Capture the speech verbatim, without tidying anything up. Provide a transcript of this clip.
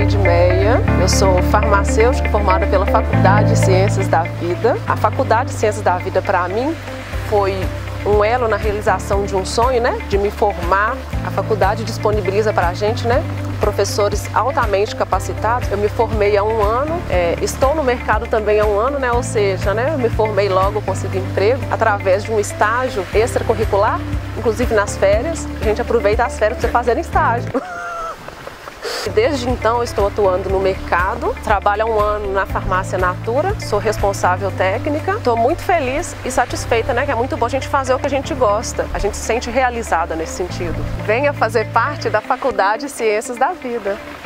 Edmeia, eu sou farmacêutica formada pela Faculdade de Ciências da Vida. A Faculdade de Ciências da Vida, para mim, foi um elo na realização de um sonho, né? De me formar. A faculdade disponibiliza para a gente, né? Professores altamente capacitados. Eu me formei há um ano, é, estou no mercado também há um ano, né? Ou seja, né? Eu me formei logo, consegui emprego através de um estágio extracurricular, inclusive nas férias. A gente aproveita as férias para você fazer estágio. Desde então eu estou atuando no mercado, trabalho há um ano na farmácia Natura, sou responsável técnica. Estou muito feliz e satisfeita, né? Que é muito bom a gente fazer o que a gente gosta, a gente se sente realizada nesse sentido. Venha fazer parte da Faculdade de Ciências da Vida.